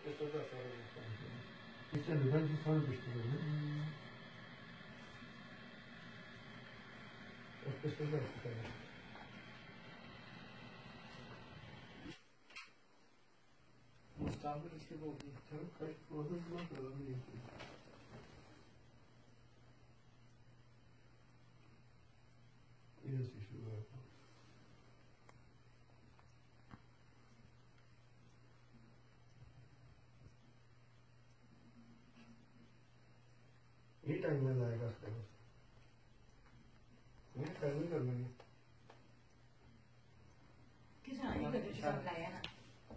Questo da fare un po'. Questo è il livello di fare questo. Questo da fare. Mustafa इसके बहुत अच्छा कष्ट बहुत बहुत अलग है ये शिशु है ये टाइम में लाएगा उसका ये टाइम नहीं करना है किस आने का निशान लाया ना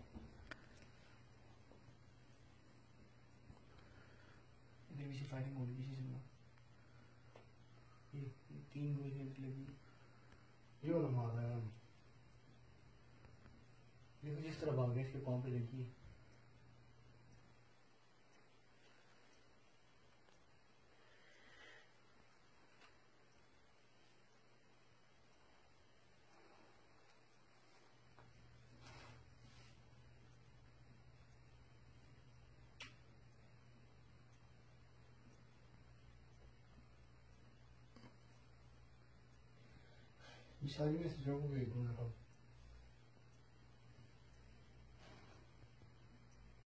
इधर फायरिंग हो रही थी ये 3 गोलियां लगी ये वाला मार रहा है ये जिस तरह भाग गए इसके पाँव पे लगी ये सारी में से जो भी